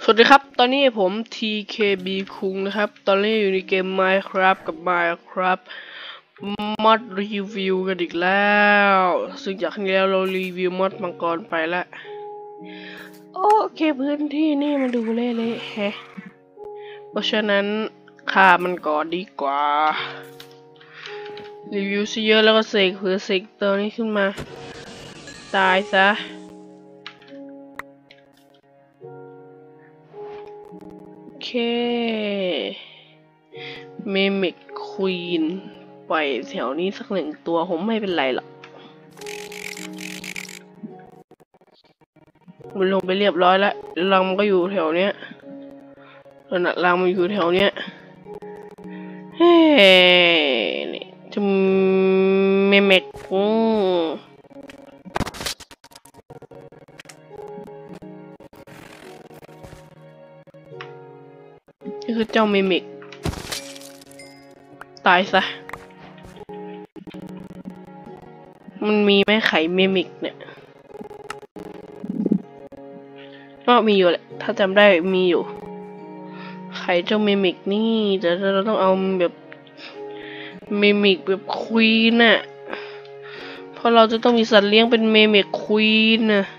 สวัสดีครับตอนนี้ผม TKB คุงนะครับตอนนี้อยู่ในเกม Minecraft กับ Minecraft Mod Review กันอีกแล้วซึ่งจากครั้งที่แล้วเรารีวิวมอดมังกรไปแล้วโอเคพื้นที่นี่มันดูเละๆแฮะเพราะฉะนั้นฆ่ามันก่อนดีกว่ารีวิวซะเยอะแล้วก็เสกเผื่อเสกตัวนี้ขึ้นมาตายซะโอเคเมมิกควีนปล่อยแถวนี้สัก1 ตัวผมไม่เป็นไรหรอกมันลงไปเรียบร้อยแล้วรังมันก็อยู่แถวเนี้ยขนาดรังมันอยู่แถวเนี้ยเฮ้นี่จะเมมิกนี่คือเจ้าเมมิกตายซะมันมีไหมไข่เมมิกเนี่ยก็มีอยู่แหละถ้าจำได้มีอยู่ไข่เจ้าเมมิกนี่แต่เราต้องเอาแบบเมมิกแบบควีนน่ะเพราะเราจะต้องมีสัตว์เลี้ยงเป็นเมมิกควีนน่ะ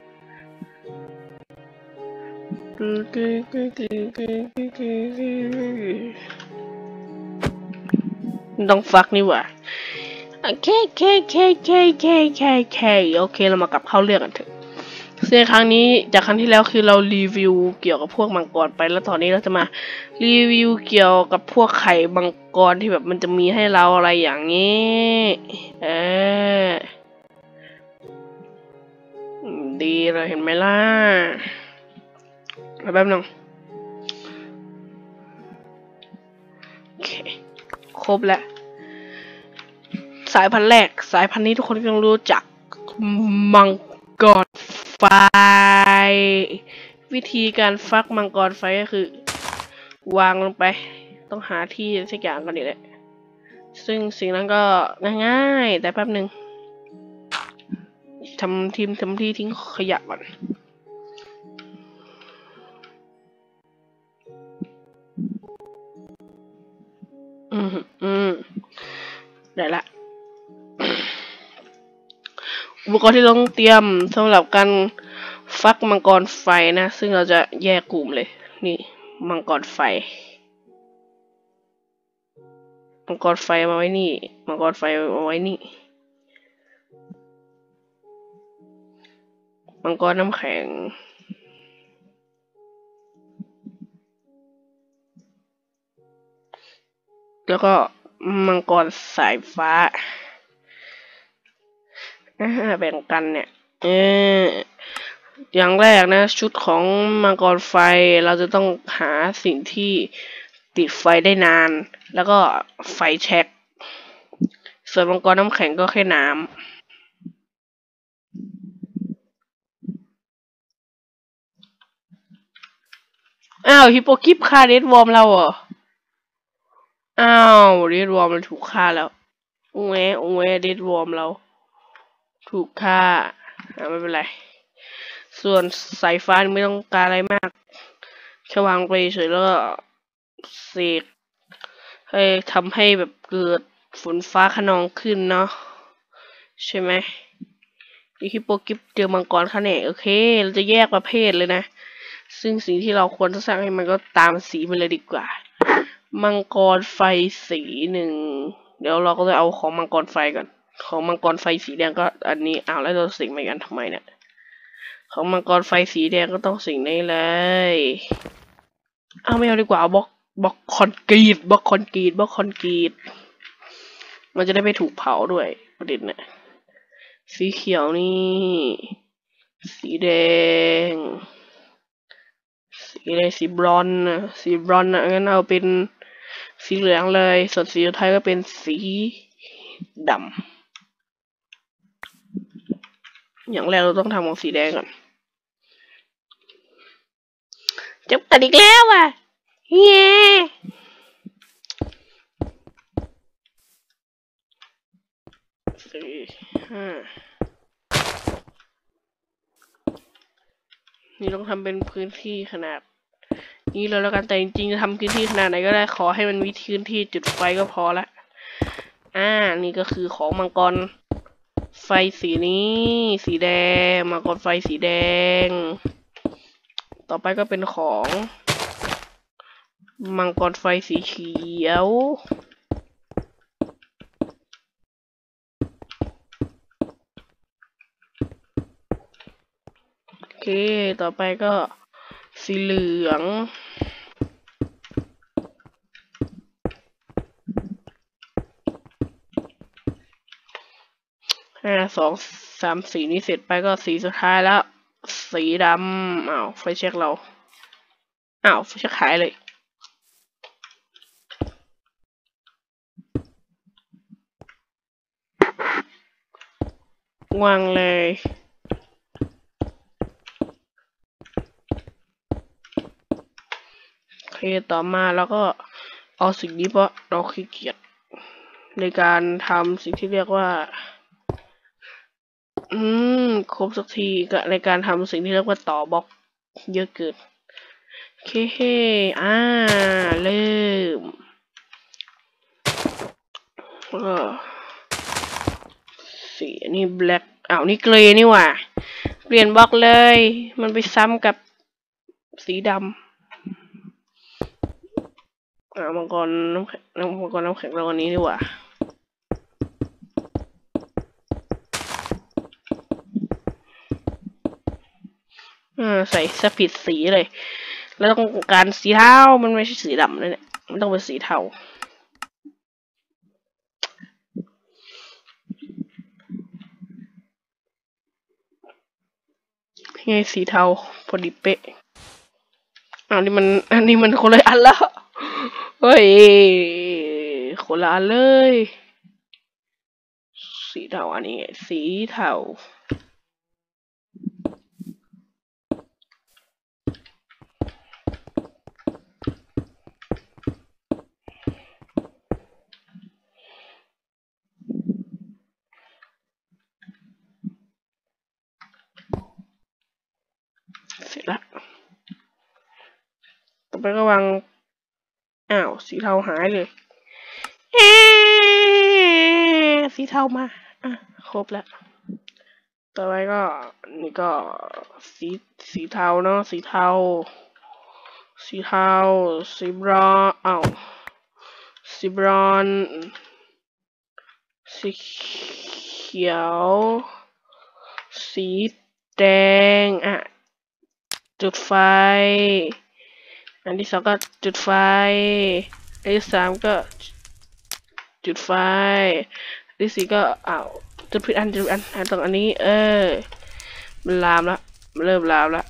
ต้องฟักนี่หว่าโอเคเรามากลับเข้าเรื่องกันเถอะซึ่งครั้งนี้จากครั้งที่แล้วคือเรารีวิวเกี่ยวกับพวกมังกรไปแล้วตอนนี้เราจะมารีวิวเกี่ยวกับพวกไข่มังกรที่แบบมันจะมีให้เราอะไรอย่างนี้ดีเลยเห็นไหมล่ะแป๊บนึงโอเคครบแล้วสายพันธุ์แรกสายพันธุ์นี้ทุกคนต้องรู้จักมังกรไฟวิธีการฟักมังกรไฟก็คือวางลงไปต้องหาที่สักอย่างกันนี่แหละซึ่งสิ่งนั้นก็ง่ายๆแต่แป๊บนึงทำที่ทิ้งขยะก่อนได้ละอุปกรณ์ที่ต้องเตรียมสำหรับการฟักมังกรไฟนะซึ่งเราจะแยกกลุ่มเลยนี่มังกรไฟมาไว้นี่มังกรไฟมาไว้นี่มังกรน้ำแข็งแล้วก็มังกรสายฟ้าแบ่งกันเนี่ยอย่างแรกนะชุดของมังกรไฟเราจะต้องหาสิ่งที่ติดไฟได้นานแล้วก็ไฟแช็กส่วนมังกรน้ำแข็งก็แค่น้ำอ้าวฮิปโปกิปฆ่าเดดวอร์มเราเหรออ้าวเดดวอร์มเราถูกฆ่าแล้วเดดวอร์มเราถูกฆ่าไม่เป็นไรส่วนสายฟ้าไม่ต้องการอะไรมากแค่วางไปเฉยแล้วก็เสกให้ทำให้แบบเกิดฝนฟ้าคะนองขึ้นเนาะใช่ไหมฮิปโปกิปเจอมังกรคะแนนโอเคเราจะแยกประเภทเลยนะซึ่งสิ่งที่เราควรจะสร้างให้มันก็ตามสีไปเลยดีกว่ามังกรไฟสี1เดี๋ยวเราก็จะเอาของมังกรไฟก่อนของมังกรไฟสีแดงก็อันนี้แล้วเราสิงไปกันทำไมเนี่ยของมังกรไฟสีแดงก็ต้องสิงนี้เลยไม่เอาดีกว่าบล็อกคอนกรีตมันจะได้ไม่ถูกเผาด้วยประเด็นเนี่ยสีเขียวนี่สีแดงสีบรอนนะงั้นเอาเป็นสีเหลืองเลยส่วนสีสุดท้ายก็เป็นสีดำอย่างแรกเราต้องทำของสีแดงก่อนจบกันอีกแล้วอ่ะเย้4 5นี่ต้องทำเป็นพื้นที่ขนาดนี่เลยแล้วกันแต่จริงๆจะทำพื้นที่ขนาดไหนก็ได้ขอให้มันมีพื้นที่จุดไฟก็พอละนี่ก็คือของมังกรไฟสีนี้สีแดงมังกรไฟสีแดงต่อไปก็เป็นของมังกรไฟสีเขียวโอเคต่อไปก็สีเหลือง2 3 สีนี้เสร็จไปก็สีสุดท้ายแล้วสีดำไฟเช็คเราไฟเช็คหายเลยวางเลยโอเคต่อมาแล้วก็เอาสิ่งนี้เพราะเราขี้เกียจในการทำสิ่งที่เรียกว่าครบสักทีกับในการทำสิ่งที่เรียกว่าต่อบล็อกเยอะเกินโอเคเริ่มสีนี่แบล็คนี่เกรย์นี่หว่าเปลี่ยนบล็อกเลยมันไปซ้ำกับสีดำมังกรน้ำแข็งเราอันนี้ดีกว่าใส่สปิดสีเลยแล้วต้องการสีเทามันไม่ใช่สีดำเลยเนี่ยมันต้องเป็นสีเทาไงสีเทาพอดีเป๊ะอันนี้มันคนละอันแล้วเฮ้ยคนละอันเลยสีเทาอันนี้สีเทาเสร็จละต่อไปก็วางสีเทาหายเลยสีเทามาครบแล้วต่อไปก็นี่ก็สีเทาเนาะสีเทาสีบรอนสีบรอนสีเขียวสีแดงจุดไฟอันที่2ก็จุดไฟอันที่3ก็จุดไฟอันที่4ก็จุดผิดอันตรงอันนี้มันลามแล้วมันเริ่มลามแล้ว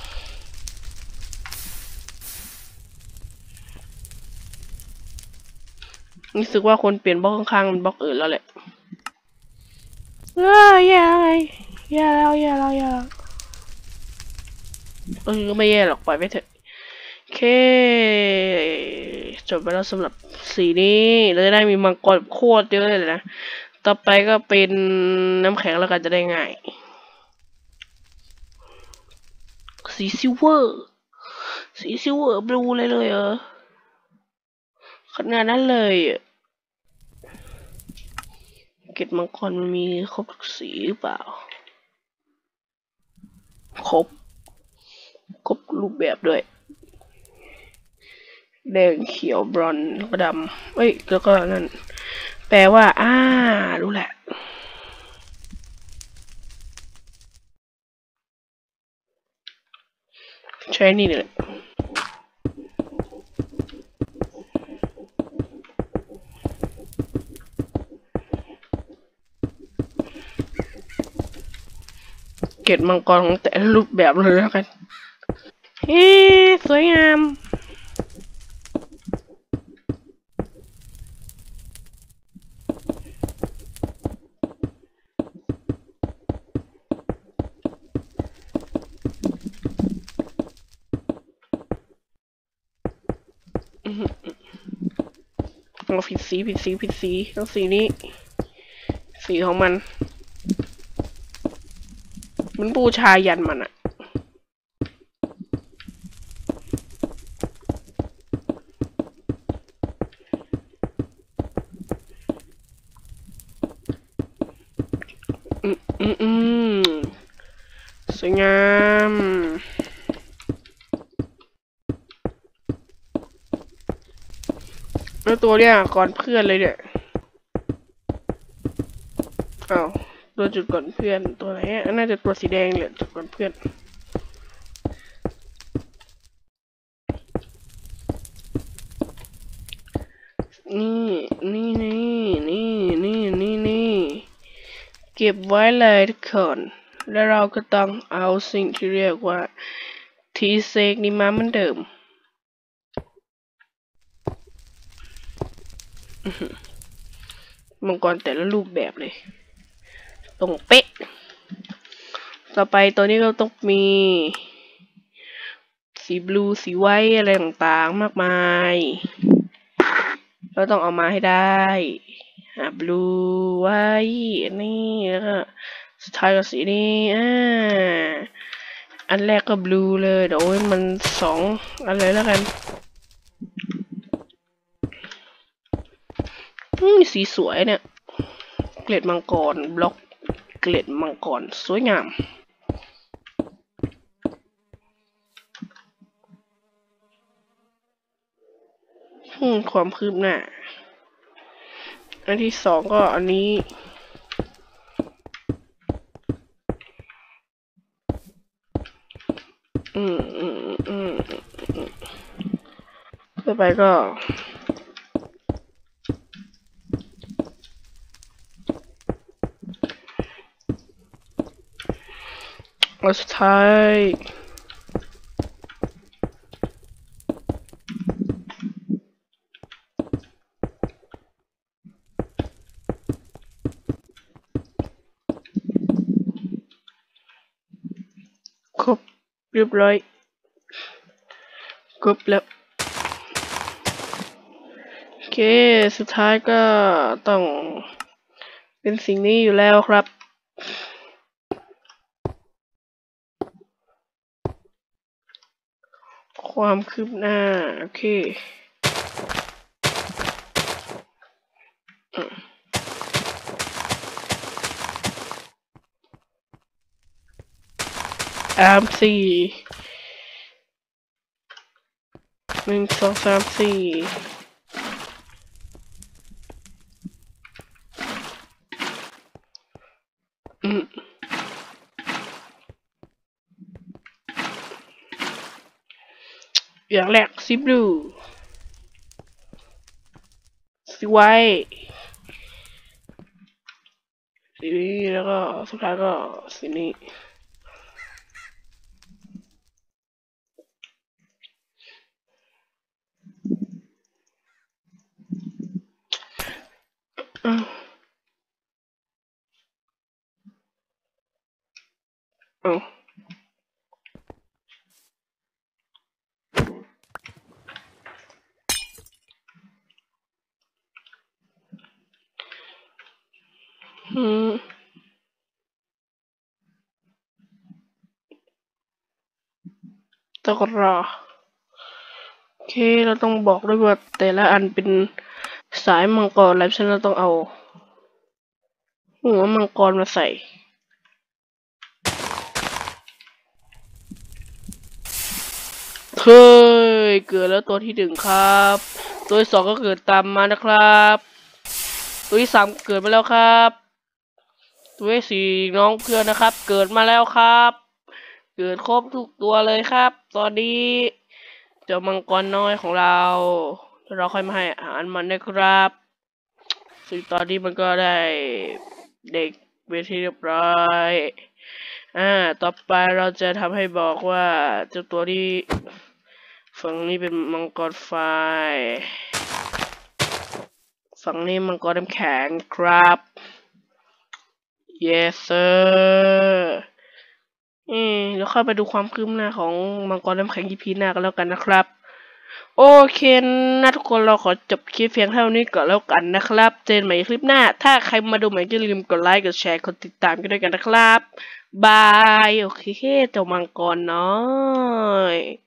รู้สึกว่าคนเปลี่ยนบล็อกข้างๆมันบล็อกอื่นแล้วแหละแย่แล้วไม่แย่หรอกปล่อยไปเถอะโอเคจบไปแล้วสำหรับสีนี้เราจะได้มีมังกรโคตรเยอะเลยนะต่อไปก็เป็นน้ำแข็งแล้วกันจะได้ง่ายสีซิลเวอร์บลูเลยขนาดนั้นเลยเกล็ดมังกรมันมีครบทุกสีหรือเปล่าครบรูปแบบด้วยแดงเขียวบรอนซ์แล้วก็ดำแล้วก็นั่นแปลว่ารู้แหละใช้นี่เลยเกล็ดมังกรของแต่รูปแบบเลยแล้วกันสวยงามเราผิดสีต้องสีนี้สีของมันบูชายันมันสวยงามแล้วตัวเนี้ยก่อนเพื่อนเลยเนี่ยอ้าวตัวจุดก่อนเพื่อนตัวไหนน่าจะตัวสีแดงเลยจุดก่อนเพื่อนนี่นี่เก็บไว้เลยทุกคนแล้วเราก็ต้องเอาสิ่งที่เรียกว่าทีเซกนี่มาเหมือนเดิมมังกรแต่ละรูปแบบเลยตรงเป๊ะต่อไปตัวนี้เราต้องมีสีบลูสีไวท์อะไรต่างๆมากมายเราต้องเอามาให้ได้บลูไวท์นี่แล้วก็สุดท้ายก็สีนี้อันแรกก็บลูเลยเดี๋ยวมันสองอันเลยแล้วกันสีสวยเนี่ยเกล็ดมังกรบล็อกเกล็ดมังกรสวยงามความคืบหน้าอันที่สองก็อันนี้ต่อไปก็อันสุดท้ายครบเรียบร้อยครบแล้วโอเคสุดท้ายก็ต้องเป็นสิ่งนี้อยู่แล้วครับความคืบหน้าโอเคสี่1 2 3 4อย่างแรกสีบลูสีไวท์สีนี้แล้วก็สุดท้ายก็สีนี้ต้องรอโอเคเราต้องบอกด้วยว่าแต่ละอันเป็นสายมังกรแล้วฉะนั้นเราต้องเอาหัวมังกรมาใส่เฮ้ยเกิดแล้วตัวที่หนึ่งครับตัวที่สองก็เกิดตามมานะครับตัวที่สามเกิดมาแล้วครับตัวที่สี่น้องเพื่อนนะครับเกิดมาแล้วครับเกิดครบทุกตัวเลยครับตอนนี้เจ้ามังกรน้อยของเราค่อยมาให้อาหารมันนะครับซึ่งตอนนี้มันก็ได้เด็กเวทีเรียบร้อยต่อไปเราจะทำให้บอกว่าเจ้าตัวที่ฝั่งนี้เป็นมังกรไฟฝั่งนี้มังกรน้ำแข็งครับ yes sir แล้วค่อยไปดูความคืบหน้าของมังกรน้ำแข็ง EP หน้ากันแล้วกันนะครับโอเคนะทุกคนเราขอจบคลิปเพียงเท่านี้ก่อนแล้วกันนะครับเจอกันใหม่คลิปหน้าถ้าใครมาดูใหม่อย่าลืมกดไลค์กดแชร์กดติดตามกันด้วยกันนะครับบายโอเคเจ้ามังกรน้อย